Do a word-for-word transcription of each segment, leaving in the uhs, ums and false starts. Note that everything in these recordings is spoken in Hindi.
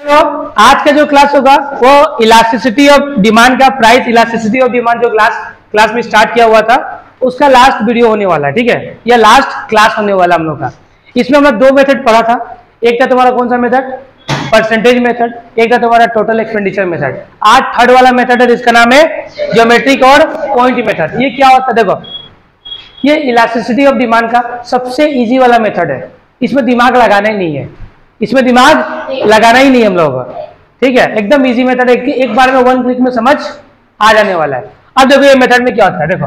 तो आज का जो क्लास होगा वो इलास्टिसिटी ऑफ डिमांड का, प्राइस इलास्टिसिटी ऑफ डिमांड जो क्लास क्लास में स्टार्ट किया हुआ था उसका लास्ट वीडियो होने वाला है। ठीक है, या लास्ट क्लास होने वाला हम लोग का। इसमें हमने दो मेथड पढ़ा था। एक था तुम्हारा कौन सा मेथड, परसेंटेज मेथड, एक था तुम्हारा टोटल एक्सपेंडिचर मेथड। आज थर्ड वाला मेथड है जिसका नाम है ज्योमेट्रिक और पॉइंट मेथड। ये क्या होता है देखो, ये इलास्टिसिटी ऑफ डिमांड का सबसे इजी वाला मेथड है। इसमें दिमाग लगाना ही नहीं है, इसमें दिमाग लगाना ही नहीं हम लोगों को। ठीक है, एकदम इजी मेथड है, एक बार में वन क्लिक में समझ आ जाने वाला है। अब देखो ये मेथड में क्या होता है, देखो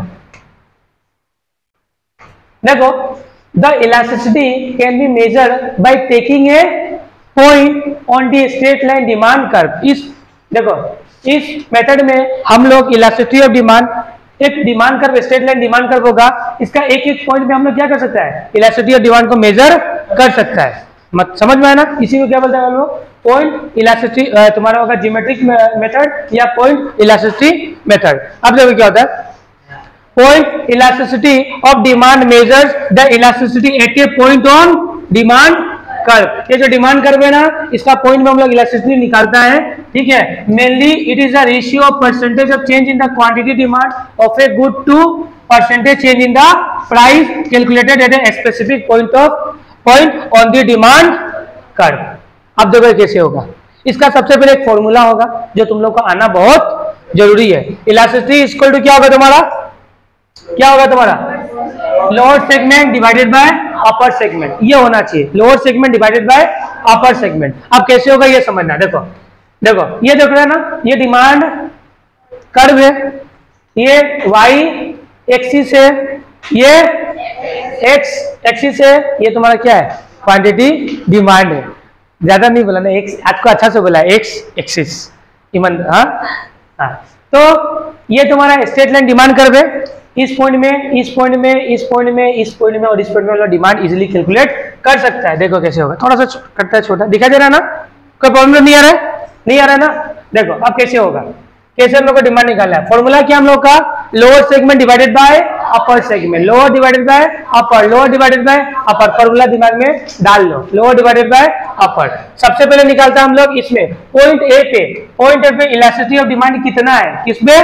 देखो the elasticity can be measured by taking a point on the straight line demand curve. इस देखो इस मेथड में हम लोग इलास्टिसिटी ऑफ डिमांड, एक demand curve, straight line demand curve होगा, इसका एक एक पॉइंट में हम लोग क्या कर सकता है, इलास्टिसिटी ऑफ डिमांड को मेजर कर सकता है। मत समझ में आया ना, इसी को क्या बोलते हैं हम लोग, पॉइंट इलास्टिसिटी, तुम्हारा होगा ज्योमेट्रिक मेथड या पॉइंट इलास्टिसिटी मेथड। अब देखो क्या होता है, point elasticity of demand measures the elasticity at a point on demand curve. ये जो डिमांड कर्व है ना, इसका पॉइंट में हम लोग इलास्टिसिटी निकालता है। ठीक है, mainly it is the ratio of percentage of change in the quantity demand of a good to percentage change in the price calculated at a specific point of point on the demand curve. अब देखो कैसे होगा, इसका सबसे पहले एक फॉर्मूला होगा जो तुम लोग को आना बहुत जरूरी है। इलास्टिसिटी इक्वल टू क्या होगा तुम्हारा, क्या होगा तुम्हारा, lower segment divided by upper segment. ये होना चाहिए, lower segment divided by upper segment. अब कैसे होगा ये समझना, देखो देखो ये देख रहे हैं ना, ये डिमांड कर्व है, ये वाई एक्सिस है, ये एक्स एक्सिस है, ये तुम्हारा क्या है, क्वांटिटी डिमांड है। ज्यादा नहीं बोला ना, एक्स आपको अच्छा से बोला, एक्स एक्सिस इमन। हाँ हाँ, तो ये तुम्हारा स्ट्रेट लाइन डिमांड कर्व है। इस पॉइंट में, इस पॉइंट में, इस पॉइंट में, इस पॉइंट में और इस पॉइंट में वाला डिमांड इजीली कैलकुलेट कर सकता है। देखो कैसे होगा, थोड़ा सा करता है छोटा, दिखाई दे रहा है ना, कोई प्रॉब्लम नहीं आ रहा है, नहीं आ रहा है ना। देखो अब कैसे होगा, कैसे हम लोग को डिमांड निकालना है। फॉर्मूला क्या हम लोग का, lower segment divided by upper segment, lower divided by upper, lower divided by upper. Formula दिमाग में डाल लो, लोअर डिवाइडेड बाय अपर। सबसे पहले निकालता हम लोग इसमें पॉइंट ए पे, पॉइंट ए पे इलास्टिसिटी ऑफ डिमांड कितना है, किसमें,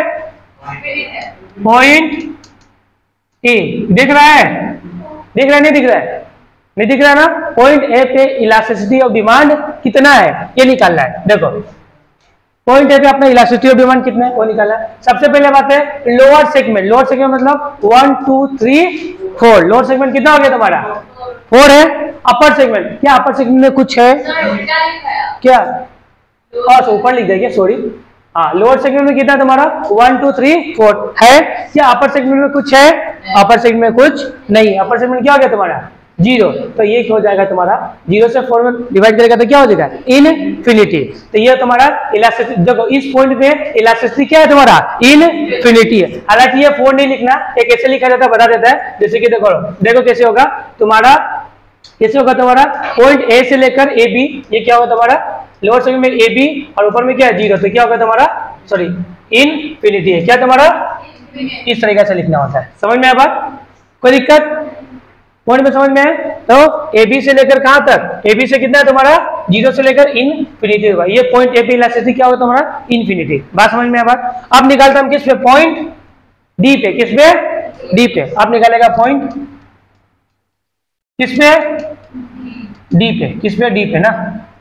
पॉइंट ए। दिख रहा है, दिख रहा है, नहीं दिख रहा है, नहीं दिख रहा है ना। पॉइंट ए पे इलास्टिसिटी ऑफ डिमांड कितना है ये निकालना है। देखो पॉइंट ए पे अपना इलास्टिसिटी ऑफ डिमांड कितना है वो निकालना है। सबसे पहले बात है लोअर सेगमेंट, लोअर सेगमेंट मतलब one two three four, lower segment कितना हो गया तुम्हारा, फोर है। अपर सेगमेंट, क्या अपर सेगमेंट में कुछ है क्या, और ऊपर लिख देंगे, सॉरी। हाँ, लोअर सेगमेंट में कितना तुम्हारा, वन टू थ्री फोर है। क्या अपर सेगमेंट में कुछ है, अपर सेगमेंट में कुछ नहीं। अपर सेगमेंट क्या हो गया तुम्हारा, जीरो। तो ये क्या हो जाएगा तुम्हारा, जीरो से फोर में डिवाइड करेगा तो क्या हो जाएगा, इनफिनिटी। तो ये तुम्हारा इलास्टिसिटी, देखो इस पॉइंट पे इलास्टिसिटी क्या है तुम्हारा, इनफिनिटी है। हालांकि ये फोर नहीं लिखना, ये कैसे लिखा जाता है बता देता है। जैसे कि देखो देखो कैसे होगा तुम्हारा, कैसे होगा तुम्हारा, पॉइंट ए से लेकर ए बी, ये क्या होगा तुम्हारा, लोअर सेगमेंट में ए बी और ऊपर में क्या है, जीरो। तो क्या होगा तुम्हारा, सॉरी इनफिनिटी है, क्या तुम्हारा, इस तरीके से लिखना होता है। समझ में आया बात, कोई दिक्कत, पॉइंट में समझ में है। तो ए बी से लेकर कहां तक, ए बी से कितना है तुम्हारा, जीरो से लेकर इनफिनिटी होगा। ये पॉइंट ए पे इलास्टिसिटी क्या होगा तुम्हारा, इनफिनिटी। बात समझ में आया बात। अब निकालता हम किस पे, पॉइंट डी पे, किस पे, डी पे। अब निकालेगा पॉइंट किस पे, डी पे, किस पे, डी पे ना,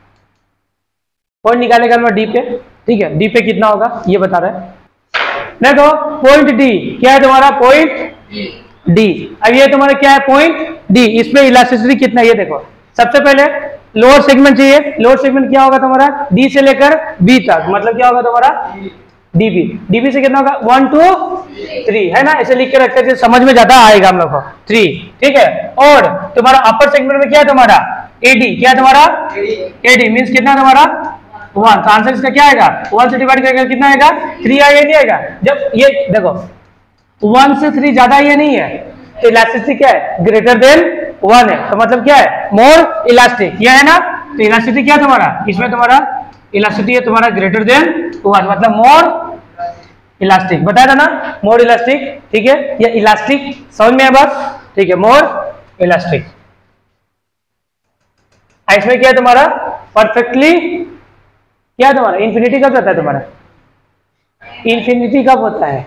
पॉइंट निकालेगा हम डी पे। ठीक है, डी पे कितना होगा ये बता रहा है। देखो पॉइंट डी क्या है तुम्हारा, पॉइंट डी। अब ये तुम्हारा क्या है, पॉइंट डी, इसमें इलास्टिसिटी कितना है ये देखो। सबसे पहले लोअर सेगमेंट चाहिए, लोअर सेगमेंट क्या होगा तुम्हारा, डी से लेकर बी तक, मतलब क्या होगा तुम्हारा, डीबी। डीबी से कितना होगा, वन टू थ्री, है ना, ऐसे लिख के रखते हैं, समझ में ज्यादा आएगा हम लोग को, थ्री। ठीक है, और तुम्हारा अपर सेगमेंट में क्या है तुम्हारा, एडी, क्या है तुम्हारा, एडी मीन्स कितना तुम्हारा, वन। तो आंसर इसका क्या आएगा, वन से डिवाइड करके कितना आएगा, थ्री आएगा, नहीं आएगा। जब ये देखो वन से थ्री ज्यादा ये नहीं है, तो इलास्टिसिटी क्या है, ग्रेटर देन वन है, तो मतलब क्या है, मोर इलास्टिक, ये है ना। तो इलास्टिसिटी क्या है तुम्हारा, इसमें तुम्हारा इलास्टिसिटी है तुम्हारा ग्रेटर देन वन, मतलब मोर इलास्टिक, बताया था ना, मोर इलास्टिक। ठीक है, ये इलास्टिक समझ में है बात, ठीक है, मोर इलास्टिक। इसमें क्या है तुम्हारा, परफेक्टली क्या है तुम्हारा? इन्फिनिटी कब जाता है तुम्हारा? इन्फिनिटी कब होता है?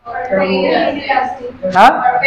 हाँ,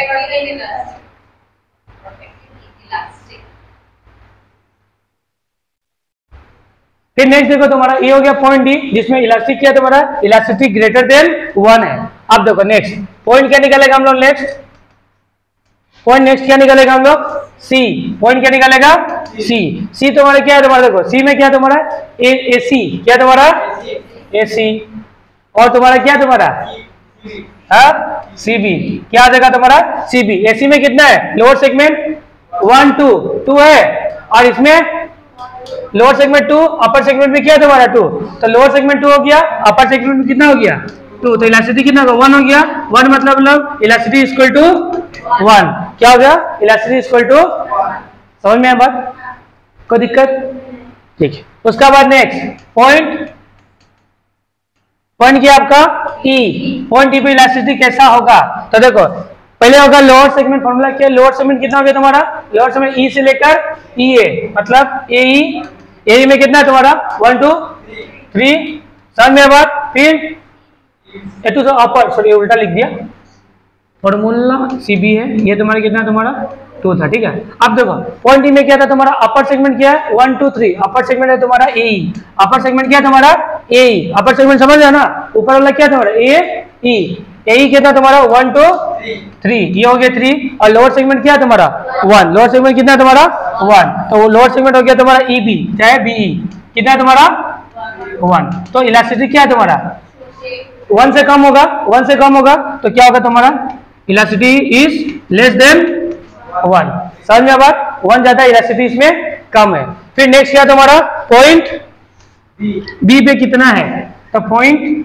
फिर नेक्स्ट देखो तुम्हारा ये हो गया पॉइंट डी, जिसमें इलास्टिक क्या है तुम्हारा? इलास्टिसिटी ग्रेटर देन वन है। अब देखो नेक्स्ट पॉइंट क्या निकलेगा हम लोग? नेक्स्ट पॉइंट नेक्स्ट क्या निकलेगा हम लोग? सी। पॉइंट क्या निकलेगा? सी। सी तुम्हारा क्या है तुम्हारा? देखो सी में क्या है तुम्हारा? ए ए सी क्या है तुम्हारा? ए सी। और तुम्हारा क्या है तुम्हारा? हाँ, सी बी। क्या आ जाएगा तुम्हारा? C B. ए सी में कितना है? Lower segment one to two है, और इसमें lower segment two, upper segment में क्या है तुम्हारा? टू। तो लोअर सेगमेंट टू हो गया, अपर सेगमेंट में कितना हो गया? टू। तो इलास्टिसिटी कितना होगा? वन हो गया। वन मतलब लोग इलास्टिसिटी इक्वल टू वन। क्या हो गया? Elasticity equal to. समझ में आया बात? कोई दिक्कत? ठीक है। उसका बाद नेक्स्ट पॉइंट, पॉइंट क्या आपका? ई। पॉइंट ई पे इलास्टिसिटी कैसा होगा? तो देखो पहले होगा लोअर सेगमेंट, फॉर्मूला क्या? लोअर सेगमेंट कितना हो गया तुम्हारा? लोअर सेगमेंट ई से लेकर ई ए, मतलब ए ई। ए में कितना है तुम्हारा? One two three. समझ में बात? फिर ए टू अपर, सॉरी उल्टा लिख दिया, फॉर्मूला सी बी है, ये तुम्हारा कितना है तुम्हारा? टू था। ठीक है। अब देखो पॉइंट ई में क्या था तुम्हारा? अपर सेगमेंट क्या है? One two three. Upper segment है तुम्हारा ए। अपर सेगमेंट क्या है तुम्हारा? ए। अपर सेगमेंट समझ रहे हो ना? ऊपर वाला क्या था तुम्हारा? ए ई। ए ई कितना तुम्हारा? One two three. ये हो गया थ्री। और लोअर सेगमेंट क्या है तुम्हारा? वन। लोअर सेगमेंट कितना है तुम्हारा? वन। तो वो लोअर सेगमेंट हो गया तुम्हारा ई बी, चाहे बी ई। कितना है तुम्हारा? वन। तो इलास्टिसिटी क्या है तुम्हारा? वन से कम होगा। वन से कम होगा तो क्या होगा तुम्हारा? Elasticity is less than one. समझ में बात? वन ज्यादा, इलास्टिसिटी इसमें कम है। फिर नेक्स्ट क्या तुम्हारा? पॉइंट बी पे कितना है? तो पॉइंट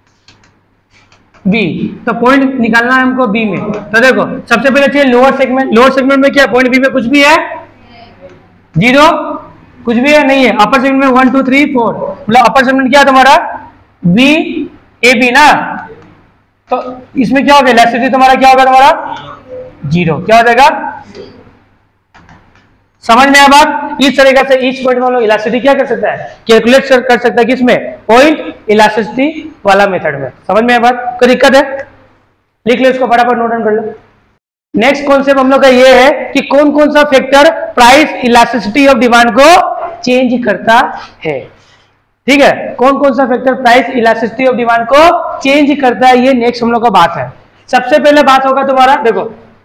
बी, तो पॉइंट निकालना है हमको बी में। तो देखो सबसे पहले चाहिए लोअर सेगमेंट। लोअर सेगमेंट में क्या? पॉइंट बी में कुछ भी है? जीरो, कुछ भी है? नहीं है। अपर सेगमेंट में वन टू थ्री फोर, मतलब अपर सेगमेंट क्या है तुम्हारा? बी ए बी ना। तो इसमें क्या होगा? इलास्टिसिटी तुम्हारा क्या होगा तुम्हारा? जीरो। क्या हो जाएगा? समझ में आया बात? इस तरीके से ईच पॉइंट में हम लोग इलास्टिसिटी क्या कर सकता है? कैलकुलेट कर सकता है। किसमें? पॉइंट इलास्टिसिटी वाला मेथड में। समझ में आया बात? कोई दिक्कत है? लिख लो इसको, फटाफट नोट डाउन कर लो। नेक्स्ट कॉन्सेप्ट हम लोग का ये है कि कौन कौन सा factor price elasticity of demand को चेंज करता है। ठीक है, कौन कौन सा factor price elasticity of demand को चेंज करता है, ये नेक्स्ट हम लोग का बात है। सबसे पहले बात होगा तुम्हारा, देखो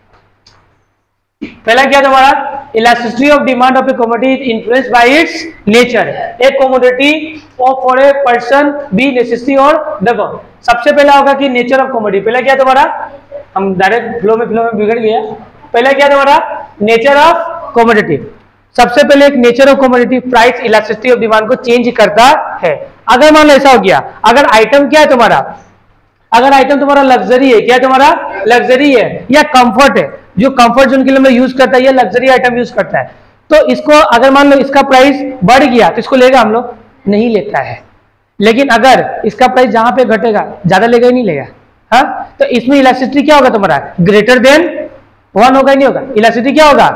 पहला क्या तुम्हारा? Elasticity of demand of a commodity influenced by its nature. एक commodity for a person be necessity, और देखो सबसे पहला होगा कि नेचर ऑफ कमोडिटी। पहला क्या तुम्हारा? हम डायरेक्ट फ्लो में फ्लो में बिगड़ गया। पहला क्या तुम्हारा? Nature of commodity. सबसे पहले एक nature of commodity price elasticity of demand को चेंज करता है। अगर मान लो ऐसा हो गया, अगर आइटम क्या है तुम्हारा? अगर आइटम तुम्हारा लग्जरी है, क्या तुम्हारा? लग्जरी है, या कंफर्ट है, जो कंफर्ट जोन के लिए मैं यूज करता है, ये लग्जरी आइटम यूज करता है, तो इसको अगर मान लो इसका प्राइस बढ़ गया तो इसको लेगा हम लोग? नहीं लेता है। लेकिन अगर इसका प्राइस जहां पे घटेगा, ज्यादा लेगा ही नहीं लेगा। हाँ, तो इसमें इलास्टिसिटी क्या होगा तुम्हारा? ग्रेटर देन वन होगा, नहीं होगा? इलास्टिसिटी क्या होगा?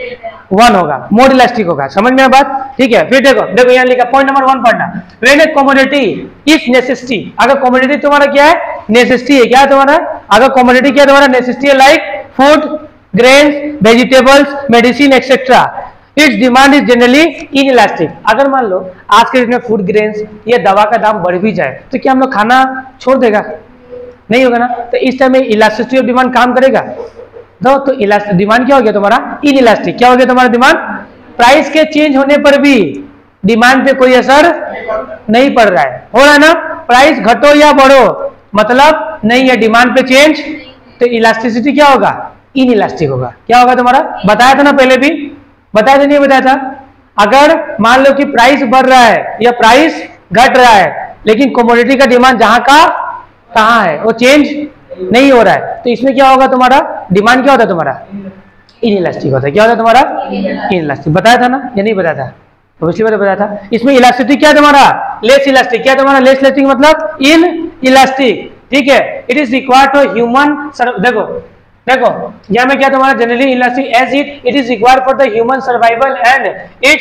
वन होगा, मोर इलास्टिक होगा। समझ में बात? ठीक है। फिर देखो देखो यहाँ लिखा पॉइंट नंबर वन पढ़ना। When a commodity is necessity, अगर कमोडिटी तुम्हारा क्या है? नेसेसिटी है। क्या है तुम्हारा? अगर कमोडिटी क्या है तुम्हारा? नेसेसिटी है, like food, grains, vegetables, medicine etcetera, its demand is generally inelastic. अगर मान लो आज के डेट में फूड ग्रेन्स या दवा का दाम बढ़ भी जाए तो क्या हम लोग खाना छोड़ देगा? नहीं होगा ना। तो इस टाइम में इलास्टिसिटी ऑफ डिमांड काम करेगा। दो तो इलास्टिक डिमांड क्या हो गया तुम्हारा? Inelastic. क्या हो गया तुम्हारा डिमांड? प्राइस के चेंज होने पर भी डिमांड पे कोई असर नहीं पड़ रहा है। हो रहा है ना? प्राइस घटो या बढ़ो मतलब नहीं है, डिमांड पे चेंज, तो इलास्टिसिटी क्या होगा? इन इलास्टिक होगा। क्या होगा तुम्हारा? बताया था ना पहले भी, बताया था नहीं बताया था? अगर मान लो कि प्राइस बढ़ रहा है या प्राइस घट रहा है, लेकिन कमोडिटी का डिमांड जहां का कहां है, वो चेंज नहीं हो रहा है, तो इसमें क्या होगा तुम्हारा? डिमांड क्या होता है तुम्हारा? इन इलास्टिक होता है। क्या होता है तुम्हारा? Inelastic. बताया था ना या नहीं बताया था? तो पिछली बार बताया था। इसमें इलास्टिसिटी क्या है तुम्हारा? Less elastic. क्या है तुम्हारा? लेस इलास्टिक मतलब इन इलास्टिक। ठीक है। It is required to human, देखो देखो यहाँ में क्या तुम्हारा? Generally elastic as it it is required for the human survival and its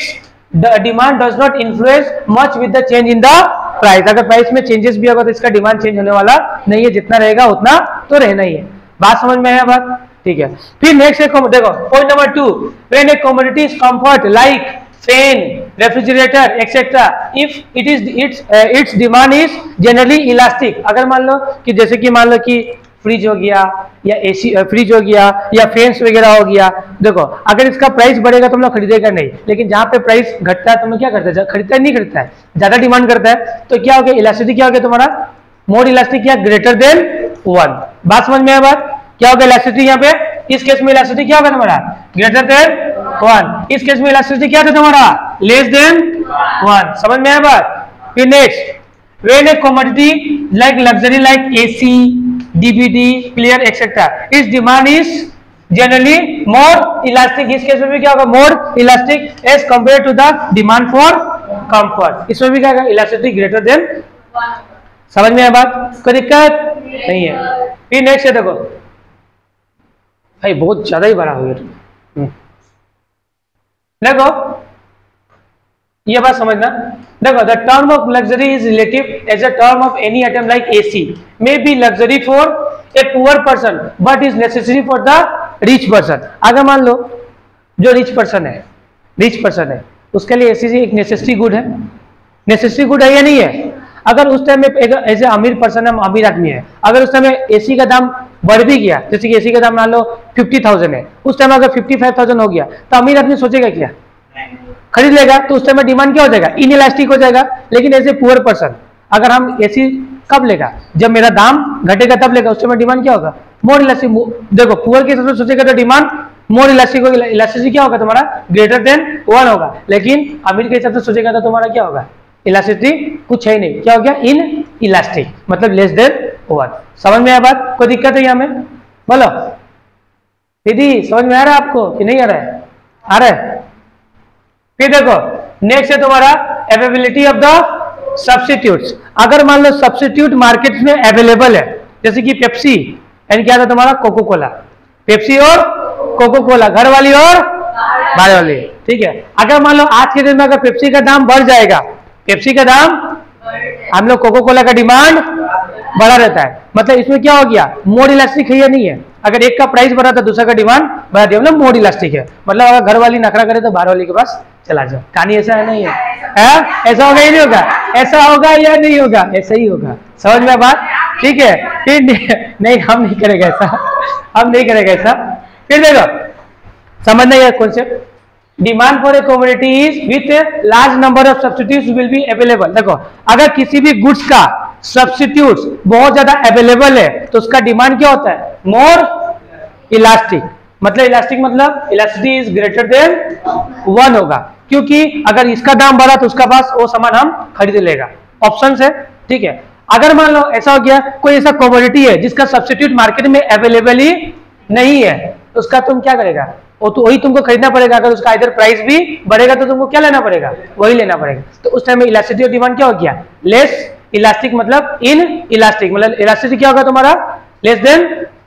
demand does not influence much with the change in the price. अगर प्राइस में चेंजेस भी होगा तो इसका डिमांड चेंज होने वाला नहीं है, जितना रहेगा उतना तो रहना ही है। बात समझ में आया बात? ठीक है। फिर नेक्स्ट है, देखो point number two, when a commodity is comfort like fan, refrigerator etcetera, if it is its its demand is generally elastic. अगर मान लो कि जैसे कि मान लो कि फ्रिज हो गया या एसी, फ्रिज हो गया या फैंस वगैरह हो गया, देखो अगर इसका प्राइस बढ़ेगा तो हम लोग खरीदेगा नहीं, लेकिन जहां पे प्राइस घटता है तो हम लोग क्या करते हैं, खरीदता है नहीं खरीदता है, ज्यादा डिमांड करता है, तो क्या हो गया, इलास्टिसिटी क्या हो गया तुम्हारा, मोर इलास्टिक या ग्रेटर देन वन। बात समझ में आया बात? क्या होगा इलास्टिसिटी यहाँ पे, इस केस में इलास्टिसिटी क्या होगा तुम्हारा, ग्रेटर देन वन। इस केस में इलास्टिसिटी क्या था तुम्हारा, लेस देन वन। समझ में आया बात? फिर next, when a commodity like luxury like AC, DVD player etcetera, its demand is generally more elastic. इस केस में भी क्या होगा, more elastic as compare to the demand for comfort. इसमें भी क्या होगा, इलास्टिसिटी ग्रेटर देन। समझ में आया बात? कोई दिक्कत नहीं है। फिर नेक्स्ट है, देखो भाई बहुत ज्यादा ही बड़ा हो गया, देखो ये बात समझना। देखो the term of luxury is relative as a term of any item like AC may be luxury for a poor person but is necessary for the rich person. अगर मान लो जो रिच पर्सन है, रिच पर्सन है उसके लिए एसी एक नेसेसरी गुड है, नेसेसरी गुड है या नहीं है? अगर उस टाइम में एज ए अमीर पर्सन है, अमीर आदमी है, अगर उस टाइम एसी का दाम बढ़ भी गया, जैसे कि एसी का दाम मान लो फिफ्टी थाउजेंड है, उस टाइम अगर फिफ्टी फाइव थाउजेंड हो गया तो अमीर आदमी सोचेगा क्या, खरीद लेगा, तो उस टाइम में डिमांड क्या हो जाएगा, इनइलास्टिक हो जाएगा। लेकिन एज ए पुअर पर्सन अगर हम एसी कब लेगा, जब मेरा दाम घटेगा तब लेगा, उस टाइम में डिमांड क्या होगा, मोर इलास्टिक। देखो पुअर के हिसाब से सोचेगा तो डिमांड मोर इलास्टिक होगा, इलास्टिसिटी क्या होगा तुम्हारा, ग्रेटर देन वन होगा। लेकिन अमीर के हिसाब से सोचेगा तो तुम्हारा क्या होगा, इलास्टिसिटी कुछ है नहीं, क्या हो गया, इन इलास्टिक, मतलब लेस देन वन। समझ में आया बात? कोई दिक्कत है यहाँ में? बोलो दीदी, समझ में आ रहा है आपको कि नहीं आ रहा है? आ रहा है। फिर देखो नेक्स्ट है तुम्हारा अवेलेबिलिटी ऑफ द सब्स्टिट्यूट्स। अगर मान लो सब्स्टिट्यूट मार्केट में अवेलेबल है, जैसे कि पेप्सी एंड क्या था तुम्हारा, कोको कोला, पेप्सी और कोको कोला, घर वाली और बाहर वाली, ठीक है। अगर मान लो आज के दिन में अगर पेप्सी का दाम बढ़ जाएगा, पेप्सी का दाम, हम लोग कोको कोला का डिमांड बढ़ा रहता है, मतलब इसमें क्या हो गया, मोर इलास्टिक है या नहीं है? अगर एक का प्राइस बढ़ा तो दूसरा का डिमांड बढ़ा दिया, मतलब मोर इलास्टिक है। मतलब अगर घर वाली नखरा करे तो बाहर वाली के पास चला जाओ। कहानी ऐसा है नहीं है, है? ऐसा होगा या नहीं होगा? ऐसा होगा या नहीं होगा? ऐसा ही होगा। समझ में बात? ठीक है। फिर नहीं, हम नहीं करेगा ऐसा, हम नहीं करेगा ऐसा। फिर देखो समझना यह concept, demand for a commodity is with large number of substitutes will be available. देखो अगर किसी भी गुड्स का सब्स्टिट्यूट्स बहुत ज्यादा अवेलेबल है तो उसका डिमांड क्या होता है, मोर इलास्टिक। मतलब इलास्टिक मतलब elasticity is greater than one होगा, क्योंकि अगर इसका दाम बढ़ा तो उसका पास वो सामान हम खरीद लेगा। ऑप्शन है, ठीक है। अगर मान लो ऐसा हो गया, कोई ऐसा कमोडिटी है जिसका सब्स्टिट्यूट मार्केट में अवेलेबल ही नहीं है, तो उसका तुम क्या करेगा, वो तो वही तुमको खरीदना पड़ेगा। अगर उसका इधर प्राइस भी बढ़ेगा तो तुमको क्या लेना पड़ेगा, वही लेना पड़ेगा। तो उस टाइम में इलास्टिसिटी ऑफ डिमांड क्या हो गया, लेस इलास्टिक, मतलब इन इलास्टिक, मतलब इलास्टिसिटी क्या होगा तुम्हारा, लेस देन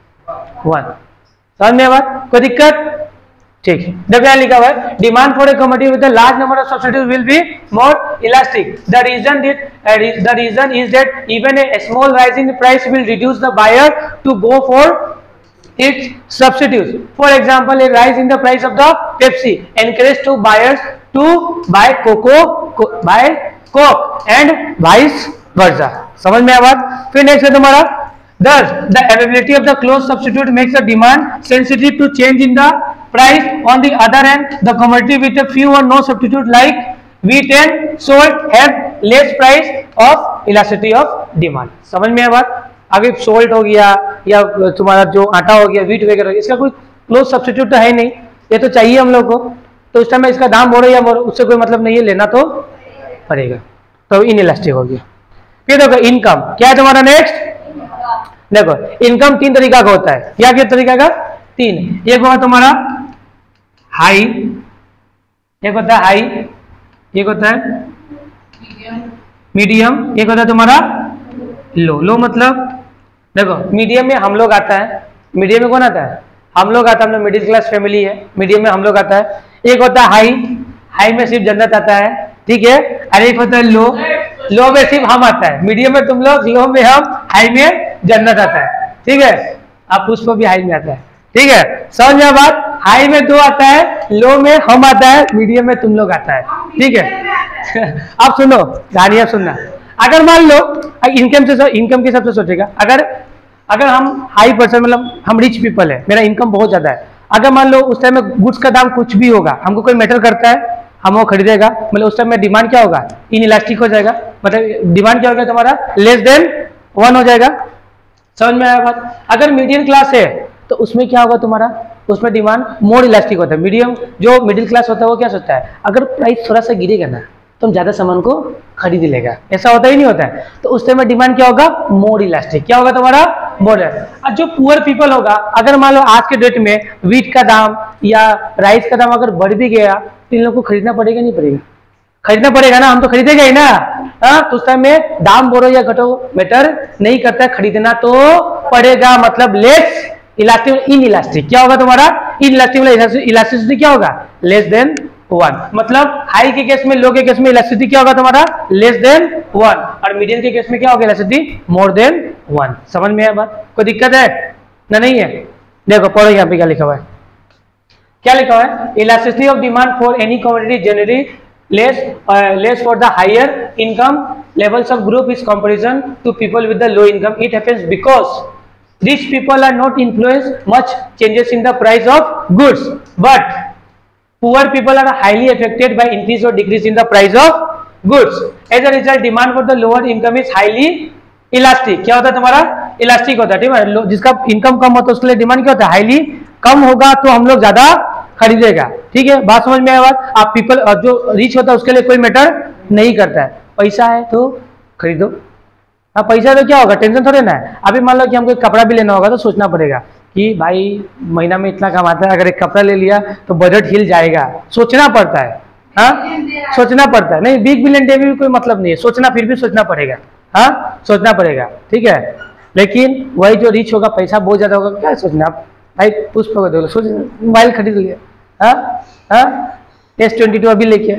वन। समझ में बात? कोई दिक्कत? ठीक है। देखो यहाँ लिखा हुआ है, demand for a commodity with the large number of substitute will be more elastic. The reason that the reason is that even a small rise in price will reduce the buyer to go for its substitutes. For example, a rise in the price of the Pepsi encourages to buyers to buy Coco, co, buy Coke and vice versa. समझ में आया बात? फिर नेक्स्ट है तुम्हारा, thus the availability of the close substitute makes the demand sensitive to change in the price. On the other hand, the commodity with a few or no substitute like wheat and salt have less price of elasticity of demand. समझ में आया बात? अगर सोल्ट हो गया या तुम्हारा जो आटा हो गया, व्हीट वगैरह, इसका कोई क्लोज सब्स्टिट्यूट तो है नहीं, ये तो चाहिए हम लोग को, तो उस टाइम में इसका दाम बढ़े या बढ़े उससे कोई मतलब नहीं है, लेना तो पड़ेगा, तो इनइलास्टिक हो गया। फिर देखो इनकम क्या है तुम्हारा नेक्स्ट। देखो इनकम तीन तरीका का होता है। क्या क्या तरीका का? तीन। एक होगा तुम्हारा हाई, एक होता है हाई, एक होता है मीडियम, एक होता है तुम्हारा लो। लो मतलब देखो मीडियम में हम लोग आता है, मीडियम में कौन आता है, हम लोग आता है, हम लोग मिडिल क्लास फैमिली है, मीडियम में हम लोग आता है। एक होता है हाई, हाई में सिर्फ जन्नत आता है, ठीक है। और एक होता है लो, लो में सिर्फ हम आता है, मीडियम में तुम लोग, लो में हम, हाई में जन्नत आता है, ठीक है। आप पुष्प भी हाई में आता है, ठीक है। समझ में बात, हाई में दो आता है, लो में हम आता है, मीडियम में तुम लोग आता है, ठीक है। अब सुनो कहानी, अब सुनना। अगर मान लो इनकम से इनकम के हिसाब से सोचेगा, अगर अगर हम हाई पर्सन मतलब हम रिच पीपल है, मेरा इनकम बहुत ज्यादा है, अगर मान लो उस टाइम में गुड्स का दाम कुछ भी होगा, हमको कोई मैटर करता है, हम वो खरीदेगा, मतलब उस टाइम में डिमांड क्या होगा, इन इलास्टिक हो जाएगा, मतलब डिमांड क्या होगा तुम्हारा, लेस देन वन हो जाएगा। समझ में आया बात। अगर मीडियम क्लास है तो उसमें क्या होगा तुम्हारा, उसमें डिमांड मोर इलास्टिक होता है। मीडियम जो मिडिल क्लास होता है वो क्या सोचता है, अगर प्राइस थोड़ा सा गिरेगा ना तो हम ज्यादा सामान को खरीद लेगा, ऐसा होता ही नहीं होता है। तो उस टाइम में डिमांड क्या होगा, मोर इलास्टिक, क्या होगा तुम्हारा, मोर। और जो पुअर पीपल होगा, अगर मान लो आज के डेट में वीट का दाम या राइस का दाम अगर बढ़ भी गया तो इन लोगों को खरीदना पड़ेगा नहीं पड़ेगा, खरीदना पड़ेगा ना, हम तो खरीदेगा ही ना। हाँ, तो उस टाइम में दाम बढ़ो या घटो मैटर नहीं करता है, खरीदना तो पड़ेगा। मतलब लेस इलास्टिक, इन इलास्टिक क्या होगा तुम्हारा, इन इलास्टिक, इलास्टिसिटी क्या होगा, लेस देन वन। मतलब हाई के केस में, लो के केस में इलास्टिसिटी क्या होगा तुम्हारा, लेस देन वन, और मीडियम के केस में क्या होगा, इलास्टिसिटी मोर देन वन। समझ में आया बात, कोई दिक्कत है ना, नहीं है। देखो पढ़ो यहाँ पे क्या लिखा हुआ है, क्या लिखा हुआ है, elasticity of demand for any commodity generally less uh, less for the higher income levels of group is comparison to people with the low income. It happens because rich people are not influenced much changes in the price of goods, but poor people are highly affected by increase or decrease in the price of goods. As a result, demand for the lower income is highly elastic. क्या होता है तुम्हारा, इलास्टिक होता है, ठीक है। जिसका इनकम कम होता है उसके लिए डिमांड क्या होता है, हाईली कम होगा तो हम लोग ज्यादा खरीदेगा, ठीक है। बात समझ में आया बात। आप पीपल जो रिच होता है उसके लिए कोई मैटर नहीं करता है, पैसा है तो खरीदो। हाँ, पैसा तो क्या होगा, टेंशन थोड़े ना है। अभी मान लो कि हमको कपड़ा भी लेना होगा तो सोचना पड़ेगा कि भाई महीना में इतना कमाता है, अगर एक कपड़ा ले लिया तो बजट हिल जाएगा, सोचना पड़ता है। हाँ, सोचना पड़ता है, नहीं बिग बिलियन डे में भी कोई मतलब नहीं है, सोचना फिर भी सोचना पड़ेगा। हाँ, सोचना पड़ेगा, ठीक है। लेकिन वही जो रिच होगा, पैसा बहुत ज्यादा होगा, क्या सोचना आप, भाई पुष्प को देखो, सोच मोबाइल खरीद लिया, हाँ हाँ, एस ट्वेंटी टू अभी लेके,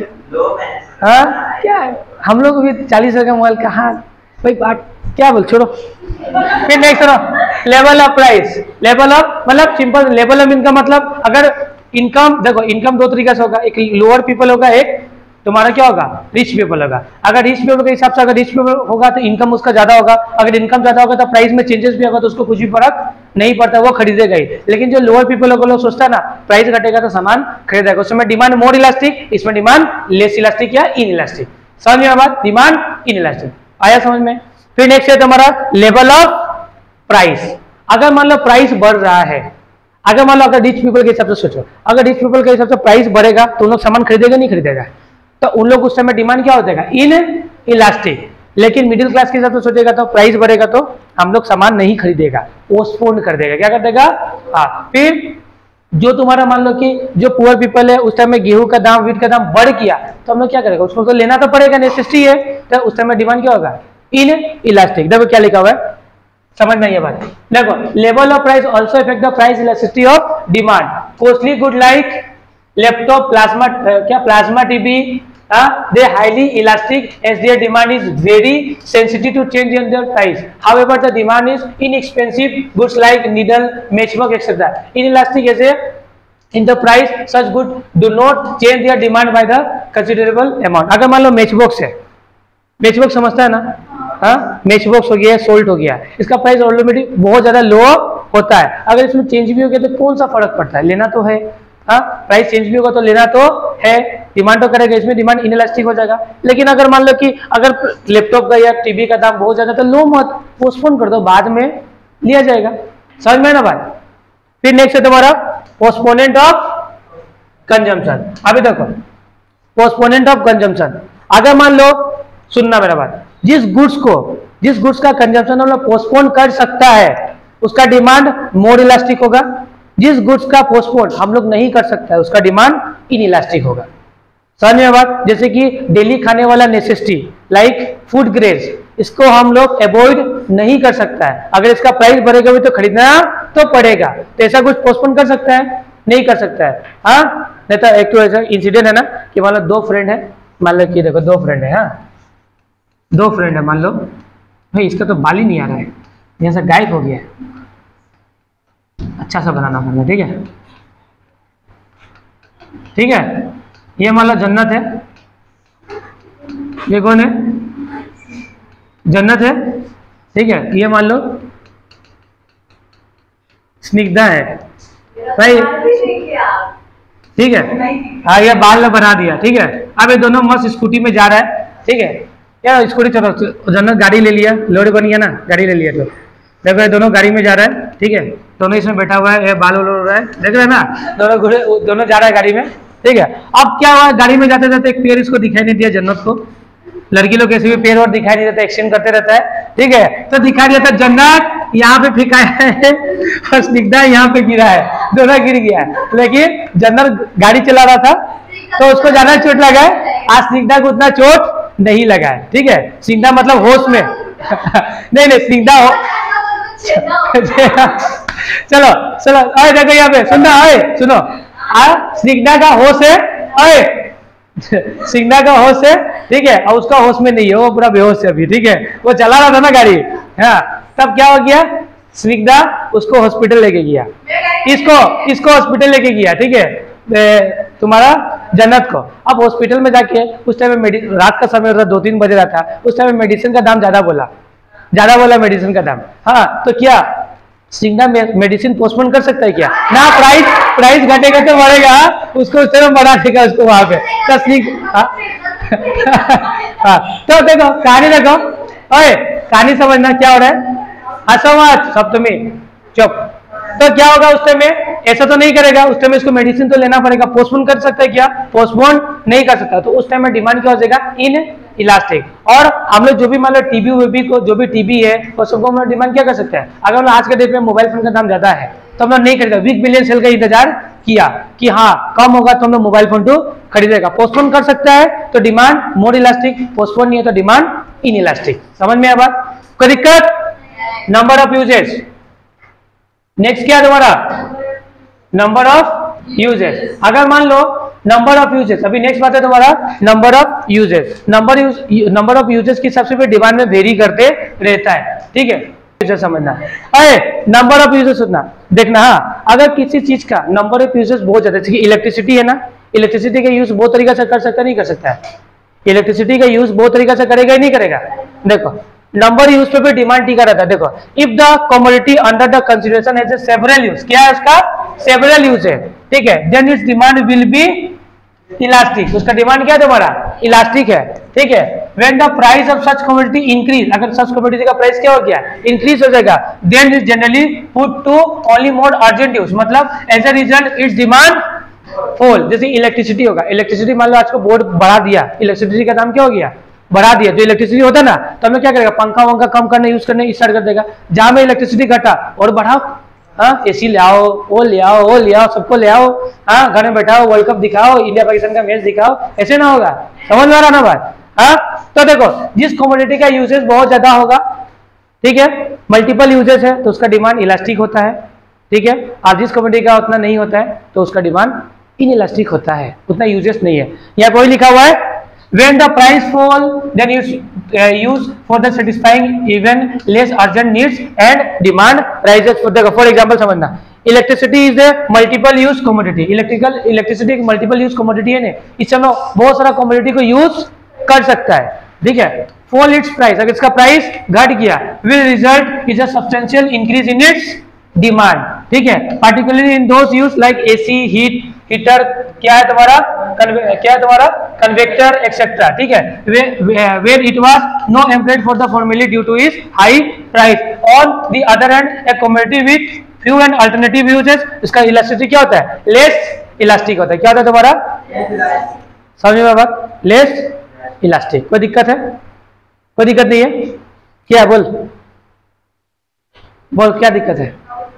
हाँ क्या है, हम लोग भी चालीस हजार का मोबाइल कहाँ, भाई बात क्या बोल, छोड़ो। फिर next level of price, level of मतलब सिंपल, लेवल ऑफ इनकम मतलब अगर इनकम देखो, इनकम दो तरीका से होगा, एक लोअर पीपल होगा, एक तुम्हारा क्या होगा, रिच पीपल होगा। अगर रिच पीपल के हिसाब से अगर रिच पीपल होगा तो इनकम उसका ज्यादा होगा, अगर इनकम ज्यादा होगा तो प्राइस में चेंजेस भी होगा तो उसको कुछ भी फर्क नहीं पड़ता, वो खरीदेगा ही। लेकिन जो लोअर पीपल होगा, लोग सोचता है ना प्राइस घटेगा तो सामान खरीदेगा, उसमें डिमांड मोर इलास्टिक, इसमें डिमांड लेस इलास्टिक या इन इलास्टिक। समझ में बात, डिमांड इन इलास्टिक आया समझ में। फिर नेक्स्ट है तुम्हारा लेवल ऑफ प्राइस। अगर मान लो प्राइस बढ़ रहा है, अगर मान लो अगर रिच पीपल के हिसाब से सोचो, अगर रिच पीपल के हिसाब से प्राइस बढ़ेगा तो उन लोग सामान खरीदेगा नहीं खरीदेगा, तो उन लोग उस समय डिमांड क्या हो जाएगा, इन इलास्टिक। लेकिन मिडिल क्लास के हिसाब से सोचेगा तो प्राइस बढ़ेगा तो हम लोग सामान नहीं खरीदेगा, पोस्टपोन कर देगा, क्या कर देगा। हाँ, फिर जो तुम्हारा मान लो कि जो पुअर पीपल है उस टाइम में गेहूं का दाम, वीट का दाम बढ़ गया तो हम लोग क्या करेगा, उसको तो लेना तो पड़ेगा, नेसेसिटी है, तो उस टाइम में डिमांड क्या होगा, इन इलास्टिक। देखो क्या लिखा हुआ है, समझ में ये बात। देखो level of price also effect the price elasticity of demand. Costly good like laptop, plasma क्या plasma TV, they highly elastic as their demand is very sensitive to change in their price. However, the demand is inexpensive goods like needle, matchbox, et cetera. Inelastic as a in the price, such goods do not change their demand by the considerable amount. अगर मान लो मैचबॉक्स है, मैचबॉक्स समझता है ना, हाँ मैचबॉक्स हो गया, सोल्ट हो गया, इसका प्राइस ऑलरेडी बहुत ज्यादा लो होता है, अगर इसमें चेंज भी हो गया तो कौन सा फर्क पड़ता है, लेना तो है। हाँ, प्राइस चेंज भी होगा तो लेना तो है, डिमांड तो करेगा, इसमें डिमांड इनइलास्टिक हो जाएगा। लेकिन अगर मान लो कि अगर लैपटॉप का या टीवी का दाम बहुत ज्यादा तो लो मत, पोस्टपोन कर दो, बाद में लिया जाएगा। समझ में ना बात। फिर नेक्स्ट है तुम्हारा पोस्टपोनेंट ऑफ कंजम्पशन। अभी देखो पोस्टपोनेंट ऑफ कंजम्पशन, अगर मान लो, सुनना मेरा बात, जिस गुड्स को जिस गुड्स का कंजम्पशन हम लोग पोस्टपोन कर सकता है उसका डिमांड मोर इलास्टिक होगा, जिस गुड्स का पोस्टपोन हम लोग नहीं कर सकता है उसका डिमांड इन इलास्टिक होगा। समझ में बात। जैसे कि डेली खाने वाला नेसेसिटी लाइक फूड ग्रेड्स, इसको हम लोग अवॉइड नहीं कर सकता है, अगर इसका प्राइस बढ़ेगा भी तो खरीदना तो पड़ेगा, तो ऐसा कुछ पोस्टपोन कर सकता है, नहीं कर सकता है। हाँ, नहीं तो एक तो ऐसा इंसिडेंट है ना कि मान लो दो फ्रेंड है, मान लो कि देखो दो फ्रेंड है, हाँ दो फ्रेंड है, मान लो भाई इसका तो बाल ही नहीं आ रहा है, यहाँ से गायब हो गया है, अच्छा सा बनाना पड़ेगा। ठीक है, ठीक है, ये मान लो जन्नत है, ये कौन है, जन्नत है, ठीक है, ये मान लो स्निग्धा है भाई, ठीक है, हाँ ये बाल बना दिया। ठीक है, अब ये दोनों मस्त स्कूटी में जा रहा है। ठीक है, यार स्कूटी चलो, जन्नत गाड़ी ले लिया, लोड बन गया ना, गाड़ी ले लिया, तो देखो ये दोनों गाड़ी में जा रहा है। ठीक है, दोनों इसमें बैठा हुआ है, ये बाल उड़ रहा है, देख रहे हैं ना, दोनों घुरे दोनों जा रहा है गाड़ी में। ठीक है, अब क्या हुआ, गाड़ी में जाते जाते एक पेड़ इसको दिखाई नहीं दिया जन्नत को, लड़की लोग कैसे भी पेड़ और दिखाई नहीं देता, एक्सचेंज करते रहता है। ठीक है, तो दिखाई देता जन्नत यहाँ पे फेंका है और स्निग्धा यहाँ पे गिरा है, दोनों गिर गया है, लेकिन जन्नत गाड़ी चला रहा था तो उसको ज्यादा चोट लगा है, आज स्निग्धा को उतना चोट नहीं लगा है। ठीक है, स्निग्धा मतलब होश में नहीं नहीं स्निग्धा हो चलो चलो, अरे देखो यहाँ पे सुनना, अरे सुनो, स्निग्धा का होश है, अरे स्निग्धा का होश है। ठीक है, और उसका होश में नहीं है, वो पूरा बेहोश है अभी। ठीक है, वो चला रहा था ना गाड़ी, हाँ तब क्या हो गया, स्निग्धा उसको हॉस्पिटल लेके गया, इसको इसको हॉस्पिटल लेके गया। ठीक है, तुम्हारा जन्नत को। अब हॉस्पिटल में जाके उस टाइम में रात का समय था, दो तीन बजे रहा था, उस टाइम में मेडिसिन का दाम ज्यादा बोला, ज्यादा बोला मेडिसिन का दाम। हाँ, तो क्या स्निग्धा मेडिसिन पोस्टपोन कर सकता है क्या ना, प्राइस प्राइस घटेगा तो बढ़ेगा, उसको उस तरह बढ़ा देगा उसको वहां पे, तो स्निग्धा हाँ, तो देखो कहानी देखो, ओए कहानी समझना क्या हो रहा है, हंसो मत सप्तमी, चुप। तो क्या होगा उस टाइम में, ऐसा तो नहीं करेगा, उस टाइम में इसको मेडिसिन तो लेना पड़ेगा, पोस्टपोन कर सकता है क्या, पोस्टपोन नहीं कर सकता, तो उस टाइम में डिमांड क्या हो जाएगा, इन इलास्टिक। और हम लोग जो भी मान लो टीबी वीबी को, जो भी टीबी है वो सबको हम लोग डिमांड क्या कर सकते हैं, अगर हम आज के डेट में मोबाइल फोन का दाम ज्यादा है तो हम लोग नहीं करेगा, वीक बिलियन सेल का इंतजार किया कि हाँ कम होगा तो हम लोग मोबाइल फोन टू खरीदेगा, पोस्टपोन कर सकता है तो डिमांड मोर इलास्टिक, पोस्टपोन नहीं है तो डिमांड इन इलास्टिक। समझ में आया बात, कोई दिक्कत, नंबर ऑफ यूजेस। नेक्स्ट क्या है तुम्हारा, नंबर ऑफ यूजेस। अगर मान लो नंबर ऑफ यूजेस, अभी नेक्स्ट बात है तुम्हारा number of uses. Number number of uses की सबसे बड़ी डिमांड में वेरी करते रहता है। ठीक है, यूजेस समझना, अरे नंबर ऑफ यूजेस सुनना, देखना। हाँ, अगर किसी चीज का नंबर ऑफ यूजेस बहुत ज्यादा, जैसे इलेक्ट्रिसिटी है ना, इलेक्ट्रिसिटी का यूज बहुत तरीका से कर सकता नहीं कर सकता है, इलेक्ट्रिसिटी का यूज बहुत तरीका से करेगा नहीं करेगा। देखो नंबर यूज पे भी डिमांड टीका रहता है। देखो, if the commodity under the consideration has a several use, क्या है उसका, सेवरल यूज है। ठीक है, then its demand will be elastic, उसका डिमांड क्या है तुम्हारा, इलास्टिक है। ठीक है, when the price of such commodity increase, अगर सच कमोडिटी का प्राइस क्या हो गया, इंक्रीज हो जाएगा, then is generally put to only more urgent use, मतलब as a result its demand fall. जैसे इलेक्ट्रिसिटी होगा, इलेक्ट्रिसिटी मान लो आज को बोर्ड बढ़ा दिया, इलेक्ट्रिसिटी का दाम क्या हो गया, बढ़ा दिया, जो इलेक्ट्रिसिटी होता है ना, तो हमें क्या करेगा, पंखा वंखा कम करने यूज करने स्टार्ट कर देगा। जहां में इलेक्ट्रिसिटी घटा और बढ़ाओ, हाँ एसी ले आओ, वो ले आओ, वो ले आओ, सबको ले आओ, हाँ घर में बैठाओ, वर्ल्ड कप दिखाओ, इंडिया पाकिस्तान का मैच दिखाओ, ऐसे ना होगा। समझ में आ रहा ना बात। हाँ, तो देखो जिस कमोडिटी का यूजेस बहुत ज्यादा होगा, ठीक है, मल्टीपल यूजेस है, तो उसका डिमांड इलास्टिक होता है। ठीक है, और जिस कमोडिटी का उतना नहीं होता है तो उसका डिमांड इन इलास्टिक होता है, उतना यूजेस नहीं है। यहाँ कोई लिखा हुआ है when the price fall then you uh, use for the satisfying even less urgent needs and demand rises for the, for example समझना, electricity is a multiple use commodity, electrical electricity एक मल्टीपल यूज कमोडिटी है ना, इससे हम बहुत सारा कमोडिटी को यूज कर सकता है। ठीक है, फॉल इट्स प्राइस, अगर इसका प्राइस घट गया will result is a substantial increase in its demand. ठीक है, particularly in those use like AC, heat heater, क्या है तुम्हारा, क्या है तुम्हारा कन्वेक्टर एक्सेट्रा। ठीक है, where it was no employed for the formula due to is high price. On the other hand a commodity with few and alternative uses, इसका इलास्टिसिटी क्या होता है, लेस इलास्टिक होता है। क्या होता है तुम्हारा, समझ में बात, लेस इलास्टिक। कोई दिक्कत है, कोई दिक्कत नहीं है, क्या बोल बोल क्या दिक्कत है।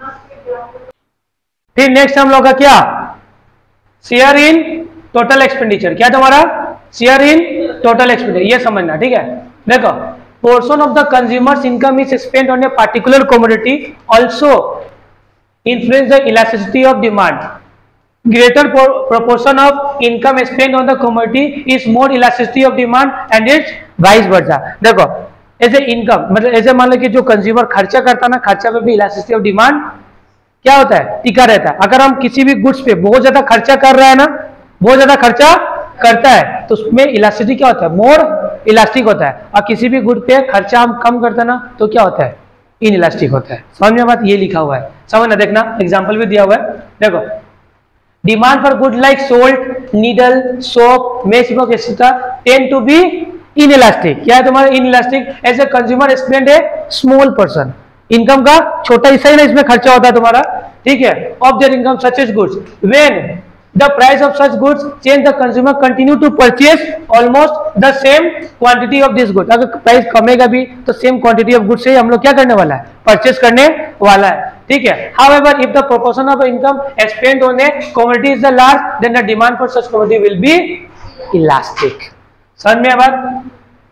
फिर नेक्स्ट हम लोग का क्या, शेयर इन टोटल एक्सपेंडिचर, क्या तुम्हारा, शेयर इन टोटल एक्सपेंडिचर, ये समझना। ठीक है, देखो portion of the consumers income is spent on a particular commodity also influence the elasticity of demand. greater proportion of income spent on the commodity is more elasticity of demand and its vice versa। देखो ऐसे इनकम मतलब ऐसे मान लो कि जो कंज्यूमर खर्चा करता है ना, खर्चा पे भी इलास्टिसिटी ऑफ डिमांड क्या होता है, टिका रहता है। अगर हम किसी भी गुड्स पे बहुत ज्यादा खर्चा कर रहे हैं ना, बहुत ज्यादा खर्चा करता है तो उसमें इलास्टिसिटी क्या होता है, मोर इलास्टिक होता है। और किसी भी गुड पे खर्चा हम कम करते हैं ना तो क्या होता है, इन इलास्टिक होता है। समझ में बात, ये लिखा हुआ है, समझना, देखना एग्जाम्पल भी दिया हुआ है। देखो demand for good like salt, needle, soap, match box etcetera tend to be inelastic. क्या है तुम्हारा inelastic? As a consumer spend a small person, income का छोटा हिस्सा ही ना इसमें खर्चा होता है तुम्हारा, ठीक है, of their income such as goods. When the price of such goods change the consumer continue to purchase almost the same quantity of this good. अगर प्राइस कमेगा भी तो सेम क्वांटिटी ऑफ गुड्स से हम लोग क्या करने वाला है, परचेज करने वाला है, ठीक है। However, if the proportion of income spent on a commodity is the large, then the demand for such commodity will be elastic। समझ में बात?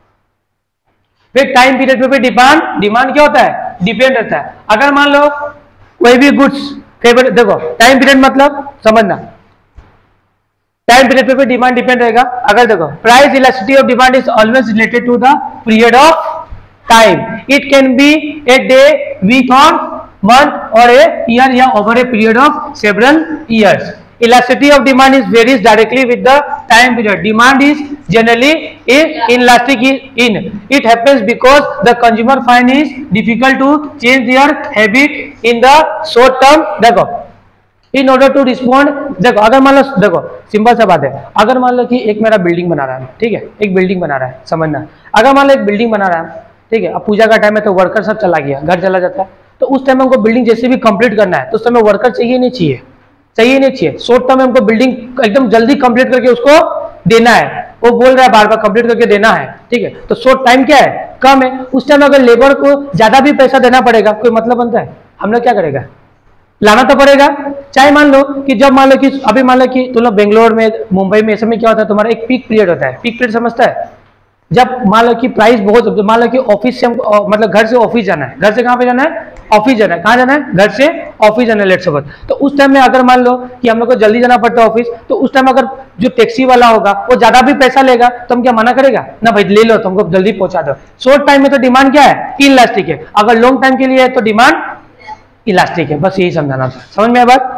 फिर टाइम पीरियड पे भी डिमांड डिमांड क्या होता है, डिपेंड रहता है। अगर मान लो कोई भी गुड्स, देखो टाइम पीरियड मतलब समझना, टाइम पीरियड पे भी डिमांड डिपेंड रहेगा। अगर देखो price elasticity of demand is always related to the period of time. It can be a day, week और month or a year या over a period of several years। Elasticity of demand is varies directly with the time period। Demand is generally inelastic in it happens because the consumer find it difficult to change their habit in the short term। देखो in order to respond, देखो अगर मान लो, देखो सिंपल सा बात है, अगर मान लो कि एक मेरा बिल्डिंग बना रहा है, ठीक है, एक बिल्डिंग बना रहा है, समझना, अगर मान लो एक बिल्डिंग बना रहा है, ठीक है, अब पूजा का टाइम है तो वर्कर सब चला गया, घर चला जाता है, तो उस टाइम हमको बिल्डिंग जैसे भी कंप्लीट करना है तो उस समय वर्कर चाहिए नहीं चाहिए, चाहिए नहीं चाहिए। शॉर्ट टर्म में हमको बिल्डिंग एकदम जल्दी कंप्लीट करके उसको देना है, वो बोल रहा है बार बार कंप्लीट करके देना है, ठीक है, तो शॉर्ट टाइम क्या है, कम है। उस टाइम अगर लेबर को ज्यादा भी पैसा देना पड़ेगा, कोई मतलब बनता है, हम लोग क्या करेगा, लाना तो पड़ेगा। चाहे मान लो कि जब मान लो कि अभी मान लो कि तुम लोग बेंगलोर में, मुंबई में, ऐसे में क्या होता है, तुम्हारा एक पीक पीरियड होता है। पीक पीरियड समझता है, जब मान लो कि प्राइस बहुत, मान लो कि ऑफिस से हमको मतलब घर से ऑफिस जाना है, घर से कहाँ पे जाना है, ऑफिस जाना है, कहाँ जाना है, घर से ऑफिस जाना है, लेट सपोज। तो उस टाइम में अगर मान लो कि हम लोग को जल्दी जाना पड़ता है ऑफिस, तो उस टाइम अगर जो टैक्सी वाला होगा वो ज्यादा भी पैसा लेगा तो हम क्या मना करेगा, ना भाई ले लो, तुमको जल्दी पहुंचा दो। शॉर्ट टाइम में तो डिमांड क्या है, इलास्टिक है, अगर लॉन्ग टाइम के लिए है तो डिमांड इलास्टिक है। बस यही समझाना था, समझ में बात।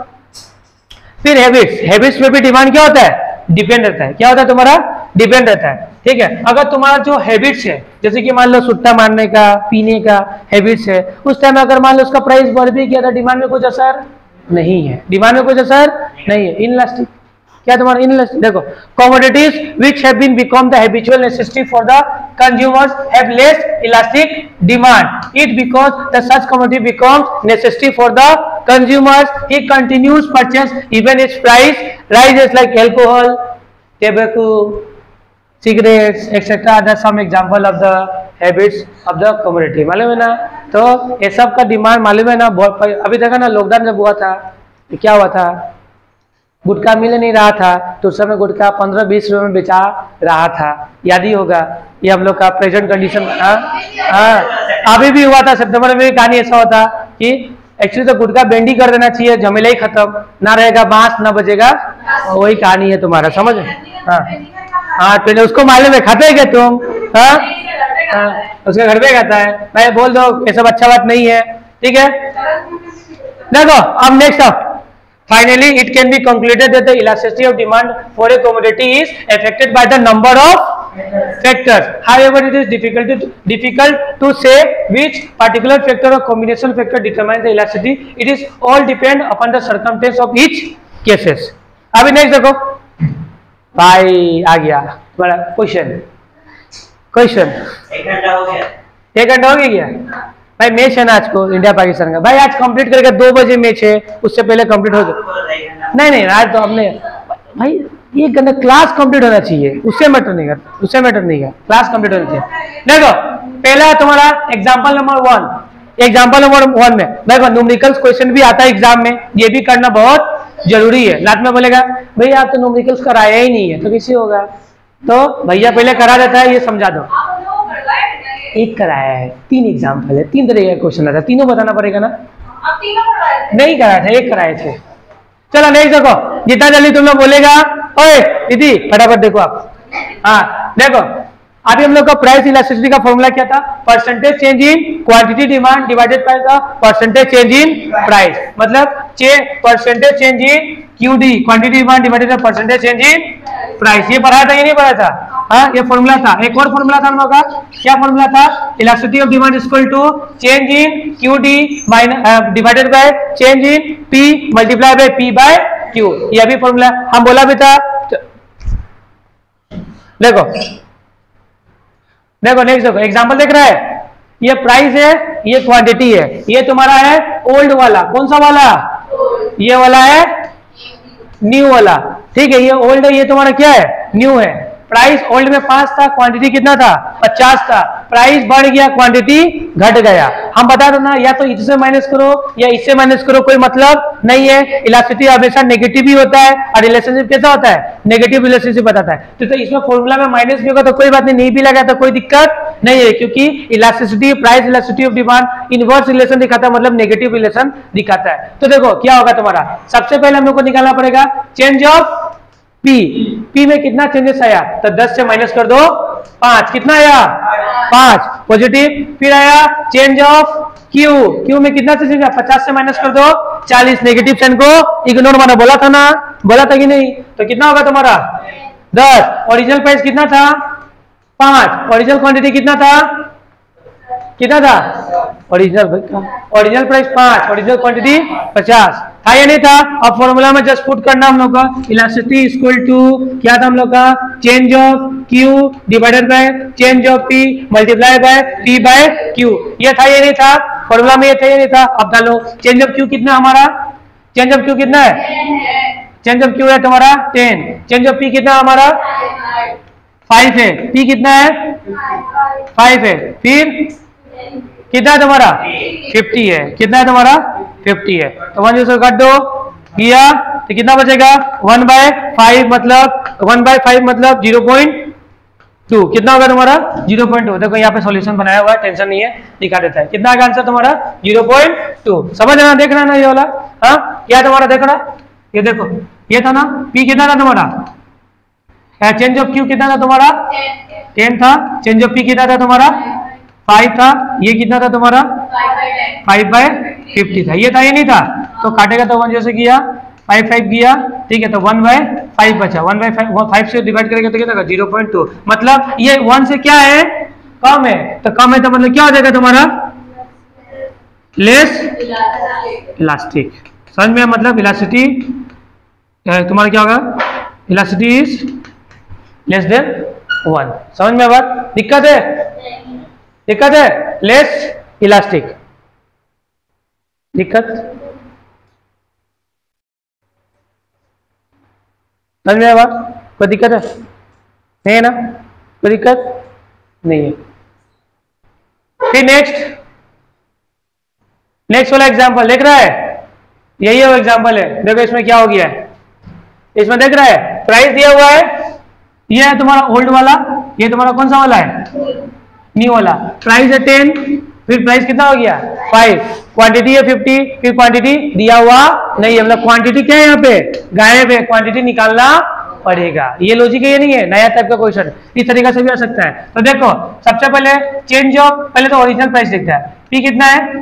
फिर हैबिट्स, हैबिट्स में भी डिमांड क्या होता है, डिपेंड रहता है। क्या होता है तुम्हारा, डिपेंड रहता है, ठीक है। अगर तुम्हारा जो हैबिट्स है, जैसे कि मान लो सुट्टा मारने का, पीने का हैबिट्स है, उस टाइम अगर मान लो उसका प्राइस बढ़ भी गया था, डिमांड में कुछ असर नहीं है, डिमांड में कुछ असर नहीं है, इनइलास्टिक। क्या तुम्हारा इनइलास्टिक? देखो commodities which have been become the habitual necessity for the consumers have less elastic demand. It because the such commodity becomes necessity for the consumers, he continues purchase even its price rises, like alcohol, tobacco, cigarettes, et cetera are some example of the habits of the commodity। मालूम है ना, तो ये सब का डिमांड मालूम है ना। अभी देखा ना लॉकडाउन जब हुआ था तो क्या हुआ था, गुटखा मिल नहीं रहा था, तो उस समय गुटखा पंद्रह बीस रुपए में बेचा रहा था, याद ही होगा, ये हम लोग का प्रेजेंट कंडीशन। हाँ अभी भी हुआ था, सितंबर में भी कहानी ऐसा होता कि एक्चुअली तो गुटखा बेंडी कर देना चाहिए, झमेला ही खत्म, ना रहेगा बांस ना बजेगा, वही कहानी है तुम्हारा, समझ। हाँ हाँ तो उसको मालूम है, खाते है क्या तुम? हाँ हाँ उसके घर पे खाता है, मैं बोल दो ये सब अच्छा बात नहीं है, ठीक है। देखो अब next up, finally it can be concluded that the elasticity of demand for a commodity is affected by the number of factors। However, it is difficult to, difficult to say which particular factor or combination factor determines the elasticity। It is all depend upon the circumstance of each cases। अभी नेक्स्ट देखो भाई, आ गया बड़ा क्वेश्चन, क्वेश्चन एक घंटा हो गया, एक घंटा हो गया भाई। मैच है ना आज को इंडिया पाकिस्तान का, भाई आज कंप्लीट करके दो बजे मैच है, उससे पहले कंप्लीट हो जाए। नहीं नहीं आज तो हमने भाई एक घंटा क्लास कंप्लीट होना चाहिए, उससे मैटर नहीं करता, उससे मैटर नहीं है, क्लास कंप्लीट होनी चाहिए। देखो पहला तुम्हारा example number one, example number one में देखो न्यूमेरिकल्स क्वेश्चन भी आता है एग्जाम में, ये भी करना बहुत जरूरी है। रात में बोलेगा भैया आप तो न्यूमेरिकल्स कराया ही नहीं है, तो किसी होगा, तो भैया पहले करा देता है, ये समझा दो। एक कराया है, तीन एग्जाम्पल है, तीन तरह का क्वेश्चन आता है, तीनों बताना पड़ेगा ना। अब तीनों नहीं कराए थे, एक कराए थे। चलो नेक्स्ट देखो, जितना जल्दी तुम लोग बोलेगा, ओए दीदी फटाफट देखो आप, हाँ देखो अभी हम लोग का प्राइस इलास्टिसिटी का फॉर्मूला क्या था, percentage change in quantity demand divided by the percentage change in price, मतलब percentage change in QD quantity demand divided by percentage change in price. ये पढ़ाया था, ये नहीं पढ़ा था, हाँ ये फॉर्मूला था। एक और फॉर्मूला था हम लोग का, क्या फॉर्मूला था, elasticity of demand is equal to change in QD minus divided by change in P multiply by P by Q. ये भी फॉर्मूला हम बोला भी था। देखो देखो नेक्स्ट देखो एग्जांपल देख रहा है, ये प्राइस है, ये क्वांटिटी है, ये तुम्हारा है ओल्ड वाला, कौन सा वाला, ये वाला है न्यू वाला, ठीक है, ये ओल्ड है, ये तुम्हारा क्या है न्यू है। प्राइस ओल्ड में पांच था, क्वांटिटी कितना था पचास था, प्राइस बढ़ गया क्वांटिटी घट गया। हम बता दो ना, या तो इससे माइनस करो या इससे माइनस करो, कोई मतलब नहीं है। इलास्टिसिटी हमेशा नेगेटिव ही होता है और रिलेशनशिप कैसा होता है, नेगेटिव रिलेशनशिप बताता है। तो, तो इसमें फॉर्मूला में माइनस भी होगा तो कोई बात नहीं, नहीं भी लगा तो कोई दिक्कत नहीं है, क्योंकि elasticity price elasticity of demand inverse relation दिखाता है, मतलब नेगेटिव रिलेशन दिखाता है। तो देखो क्या होगा तुम्हारा, सबसे पहले हम लोग को निकालना पड़ेगा चेंज ऑफ पी, पी में कितना चेंजेस आया, तो दस से माइनस कर दो पांच, कितना आया पांच पॉजिटिव। फिर आया चेंज ऑफ क्यू, क्यू में कितना चेंज आया, पचास से माइनस कर दो चालीस, नेगेटिव साइन को इग्नोर माना, बोला था ना, बोला था कि नहीं, तो कितना होगा तुम्हारा दस। ओरिजिनल प्राइस कितना था पांच, ओरिजिनल क्वांटिटी कितना था, कितना था ओरिजिनल ओरिजिनल प्राइस पांच, ओरिजिनल क्वांटिटी पचास था या नहीं था। अब फॉर्मूला में जस्ट पुट करना हम लोग का, इलास्टिसिटी इक्वल टू क्या था हम लोग का, change of Q divided by change of P multiply by P by Q. ये था ये नहीं था फॉर्मूला में, ये था ये नहीं था। अब डालो चेंज ऑफ क्यू कितना हमारा, चेंज ऑफ क्यू कितना है, चेंज ऑफ क्यू है तुम्हारा टेन, चेंज ऑफ पी कितना हमारा फाइव है, पी कितना है फाइव है, फिर कितना है तुम्हारा फिफ्टी है, कितना है तुम्हारा फिफ्टी है। तो वन से काट दो किया तो कितना बचेगा वन बाय फाइव, मतलब वन बाय फाइव मतलब जीरो पॉइंट टू, कितना होगा तुम्हारा जीरो पॉइंट टू। देखो यहाँ पे सॉल्यूशन बनाया हुआ है, टेंशन नहीं है, दिखा देता है कितना का आंसर तुम्हारा जीरो पॉइंट टू। समझ रहा, देख रहा ना ये वाला, हाँ क्या तुम्हारा देख रहा, ये देखो ये था ना, पी कितना था तुम्हारा, चेंज ऑफ क्यू कितना था तुम्हारा टेन था, चेंज ऑफ पी कितना था तुम्हारा फाइव था, ये कितना था तुम्हारा फाइव बाय फिफ्टी था, ये था ये नहीं था। तो काटेगा तो वन जैसे किया फाइव फाइव किया, ठीक है, तो वन बाय फाइव बचा, वन बाय फाइव फाइव से डिवाइड करेगा तो कितना जीरो पॉइंट टू, मतलब ये वन से क्या है कम है, तो कम है तो मतलब क्या हो जाएगा तुम्हारा लेस इलास्टिक। समझ में, मतलब इलास्टिसिटी तुम्हारा क्या होगा, elasticity is less than one. समझ में बात, दिक्कत है, दिक्कत है, लेस इलास्टिक, दिक्कत समझ में बात, कोई दिक्कत है नहीं है ना, कोई दिक्कत नहीं है। फिर नेक्स्ट नेक्स्ट वाला एग्जांपल देख रहा है, यही वो एग्जांपल है। देखो इसमें क्या हो गया है, इसमें देख रहा है प्राइस दिया हुआ है, ये है तुम्हारा ओल्ड वाला, ये तुम्हारा कौन सा वाला है न्यू वाला। प्राइस है टेन, फिर प्राइस कितना हो गया फाइव, क्वांटिटी है फिफ्टी, फिर क्वांटिटी दिया हुआ नहीं है, मतलब क्वांटिटी क्या है यहाँ पे गायब है, क्वांटिटी निकालना पड़ेगा। ये लॉजिक है, ये नहीं है नया टाइप का क्वेश्चन, इस तरीके से भी आ सकता है। तो देखो सबसे पहले चेंज ऑफ, पहले तो ओरिजिनल प्राइस देखता है, पी कितना है,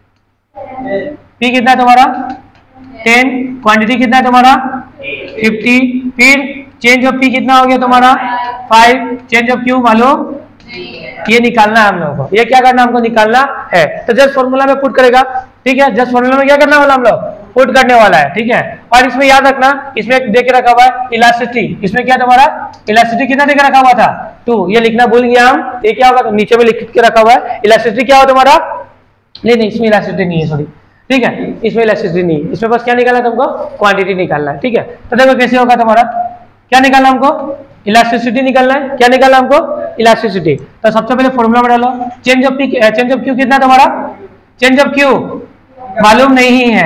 पी कितना है तुम्हारा टेन, क्वांटिटी कितना है तुम्हारा फिफ्टी, फिर चेंज ऑफ पी कितना हो गया तुम्हारा फाइव, चेंज ऑफ क्यू मालूम, ये निकालना है हम लोगों को, ये क्या करना हमको निकालना है। तो जस्ट फॉर्मूला में पुट करेगा, ठीक है, जस्ट फॉर्मूला में क्या करने वाला हम लोग पुट करने वाला है, ठीक है। और इसमें याद रखना, इसमें देख के रखा हुआ है इलास्टिसिटी, इसमें क्या तुम्हारा इलास्टिसिटी कितना देख रखा हुआ था टू, ये लिखना भूल गया हम, ये क्या होगा तो नीचे में लिख के रखा हुआ है इलास्टिसिटी क्या हो तुम्हारा, नहीं नहीं इसमें इलास्टिसिटी नहीं है सॉरी, ठीक है, इसमें इलास्टिसिटी नहीं है, इसमें बस क्या निकालना है तुमको क्वांटिटी निकालना है, ठीक है। तो देखो कैसे होगा तुम्हारा, क्या निकालना हमको इलास्टिसिटी निकालना है, क्या निकालना हमको इलास्टिसिटी। तो सबसे पहले फॉर्मूला में डालो change of P, change of Q कितना तुम्हारा, चेंज ऑफ क्यू मालूम नहीं है,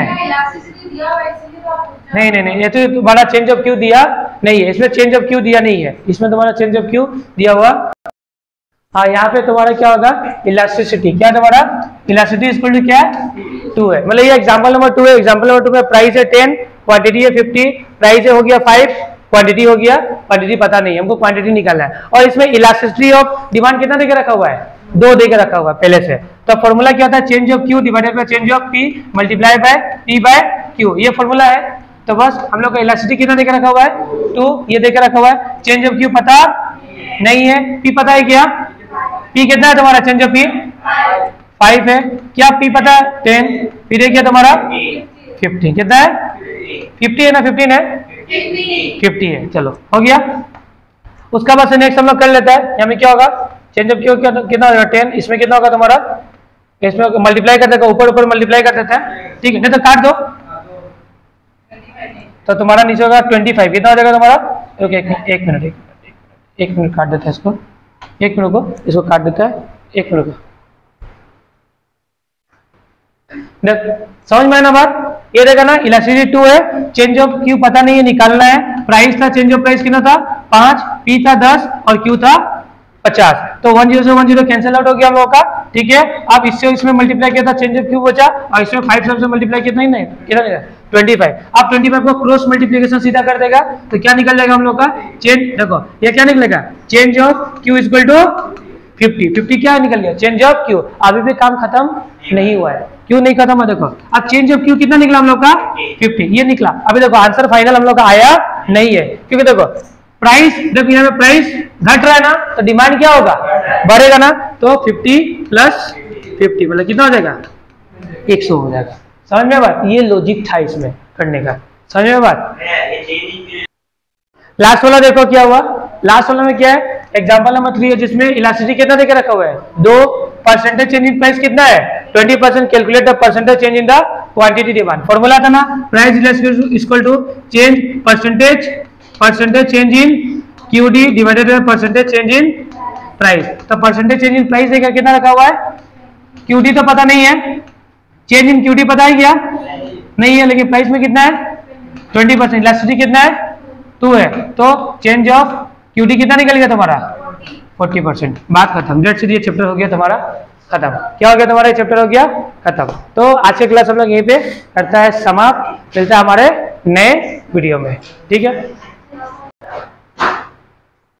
नहीं नहीं नहीं ये तो तुम्हारा चेंज ऑफ क्यू दिया नहीं है, इसमें चेंज ऑफ क्यू दिया नहीं है, इसमें तुम्हारा चेंज ऑफ क्यू दिया हुआ, हाँ यहाँ पे तुम्हारा क्या होगा इलास्टिसिटी, क्या तुम्हारा इलास्टिसिटी इक्वल टू क्या टू है, मतलब ये एग्जांपल नंबर टू है। एग्जांपल नंबर टू में प्राइस है टेन, क्वांटिटी है फिफ्टी, प्राइस हो गया फाइव, क्वांटिटी हो गया, क्वांटिटी पता नहीं, हमको क्वांटिटी निकालना है। और इसमें इलास्टिसिटी ऑफ डिमांड कितना देकर रखा हुआ है, दो देकर रखा हुआ है पहले से। तो फॉर्मूला क्या होता है, change of Q divided by change of P multiply by P by Q, ये फॉर्मूला है। तो बस हम लोग का इलास्टिसिटी कितना देकर रखा हुआ है, टू, ये देकर रखा हुआ है। चेंज ऑफ क्यू पता नहीं है, पी पता है क्या, पी कितना है तुम्हारा, चेंज ऑफ पी फाइव है, क्या पी पता है, टेन, फिर है क्या तुम्हारा फिफ्टीन, कितना है फिफ्टी है ना, फिफ्टीन है, फिफ्टी है, चलो हो गया। उसका बाद से नेक्स्ट हम लोग कर लेता है, यहाँ में क्या होगा, चेंज ऑफ क्यू कितना होगा टेन, इसमें कितना होगा तुम्हारा, इसमें मल्टीप्लाई कर देगा, ऊपर ऊपर मल्टीप्लाई कर देता है, ठीक है, नहीं तो काट दो, तो तुम्हारा नीचे होगा ट्वेंटी फाइव, कितना हो जाएगा तुम्हारा, ओके एक मिनट एक मिनट एक मिनट काट देता है इसको, एक मिनट को इसको काट देता है, एक मिनट को देख समझ में आना बात, ये देखा ना इलास्टिसिटी टू है, चेंज ऑफ क्यू पता नहीं है, निकालना है, प्राइस था, चेंज ऑफ प्राइस कितना था पांच, पी था दस और क्यू था पचास, तो वन जीरो से वन जीरो कैंसिल आउट हो गया हम लोगों का, ठीक है। अब इससे इसमें मल्टीप्लाई किया था, चेंज ऑफ क्यू बचा, और इसमें फाइव से मल्टीप्लाई कितना ही नहीं कितना ट्वेंटी फाइव, अब ट्वेंटी फाइव को क्रॉस मल्टीप्लिकेशन सीधा कर देगा, तो क्या निकल जाएगा हम लोग का, चेंज देखो ये क्या निकलेगा, change of Q is equal to fifty, fifty क्या निकल गया, चेंज ऑफ क्यू, अभी भी काम खत्म नहीं हुआ है, क्यों नहीं खत्म है, देखो अब चेंज ऑफ क्यू कितना निकला हम लोग का फिफ्टी, ये निकला, अभी देखो आंसर फाइनल हम लोग का आया नहीं है, क्योंकि देखो प्राइस, देखो यहाँ पे प्राइस घट रहा है ना, तो डिमांड क्या होगा, बढ़ेगा ना, तो फिफ्टी प्लस फिफ्टी मतलब कितना हो जाएगा, एक सौ हो जाएगा। समझ में बात, ये लॉजिक था इसमें करने का, समझ में बात। लास्ट वाला देखो क्या हुआ, लास्ट वाला में क्या है, एग्जांपल नंबर थ्री है, जिसमें इलास्टिसिटी कितना देकर रखा हुआ है, दो, परसेंटेज चेंज इन प्राइस कितना है twenty percent, calculate the percentage change in the quantity demand, formula था ना, price equal to change percentage percentage change in QD divided by percentage change in price, तो परसेंटेज चेंज इन प्राइस देकर कितना रखा हुआ है, क्यूडी तो पता नहीं है, चेंज इन क्यूडी पता है क्या नहीं है, लेकिन प्राइस में कितना है ट्वेंटी परसेंट, इलास्टिसिटी कितना है टू है, तो चेंज ऑफ क्यूडी कितना निकल गया तुम्हारा फोर्टी परसेंट, बात खत्म, डेट से ये चैप्टर हो गया तुम्हारा खत्म, क्या हो गया तुम्हारा चैप्टर हो गया खत्म। तो आज के क्लास हम लोग यहीं पे करता है समाप्त, मिलता है हमारे नए वीडियो में, ठीक है।